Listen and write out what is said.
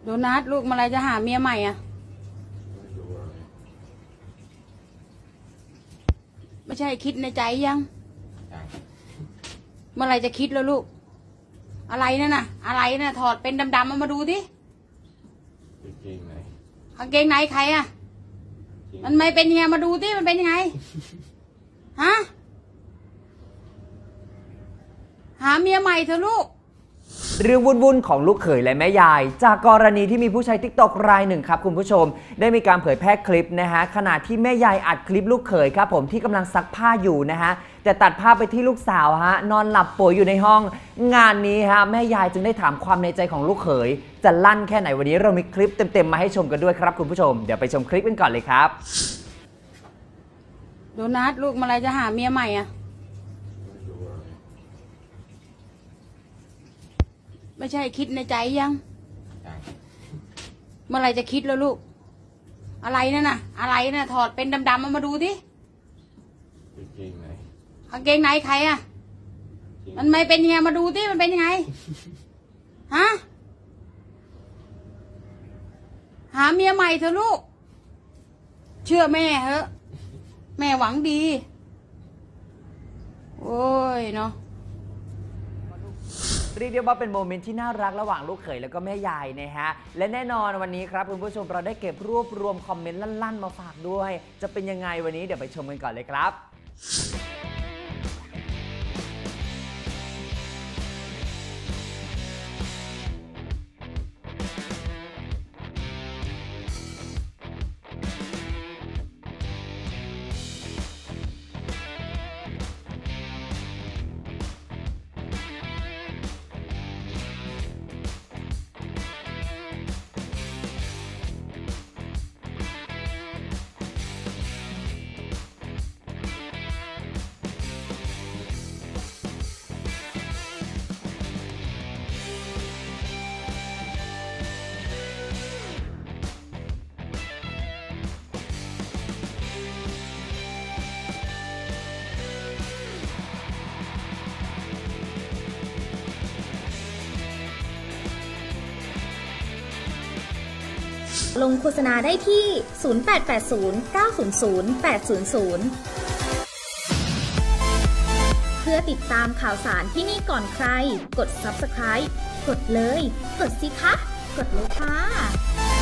โดนัทลูกเมื่อไรจะหาเมียใหม่อ่ะไม่ใช่คิดในใจยังเมื่อไรจะคิดแล้วลูกอะไรนั่นน่ะอะไรน่ะถอดเป็นดำๆมาดูดิกางเกงไหนใครอ่ะมันไม่เป็นยังไงมาดูดิมันเป็นยังไงฮะหาเมียใหม่เถอะลูกเรื่องวุ่นๆของลูกเขยและแม่ยายจากกรณีที่มีผู้ใช้ TikTok รายหนึ่งครับคุณผู้ชมได้มีการเผยแพร่คลิปนะฮะขณะที่แม่ยายอัดคลิปลูกเขยครับผมที่กำลังซักผ้าอยู่นะฮะแต่ตัดภาพไปที่ลูกสาวฮะนอนหลับป่วยอยู่ในห้องงานนี้ฮะแม่ยายจึงได้ถามความในใจของลูกเขยจะลั่นแค่ไหนวันนี้เรามีคลิปเต็มๆมาให้ชมกันด้วยครับคุณผู้ชมเดี๋ยวไปชมคลิปกันก่อนเลยครับโดนัทลูกเมื่อไรจะหาเมียใหม่อ่ะไม่ใช่คิดในใจยังเมื่อไรจะคิดแล้วลูกอะไรนั่นน่ะอะไรน่ะถอดเป็นดำๆมาดูดิกางเกงไหนใครอ่ะมันไม่เป็นยังไงมาดูดิมันเป็นยังไงฮะหาเมียใหม่เถอะลูกเชื่อแม่เถอะแม่หวังดีโอ้ยเนาะเรียกได้ว่าเป็นโมเมนต์ที่น่ารักระหว่างลูกเขยแล้วก็แม่ยายนะฮะและแน่นอนวันนี้ครับคุณผู้ชมเราได้เก็บรวบรวมคอมเมนต์ลั่นๆมาฝากด้วยจะเป็นยังไงวันนี้เดี๋ยวไปชมกันก่อนเลยครับลงโฆษณาได้ที่ 0880900800 เพื่อติดตามข่าวสารที่นี่ก่อนใคร กด Subscribe กดเลย กดสิคะ กดเลยค่ะ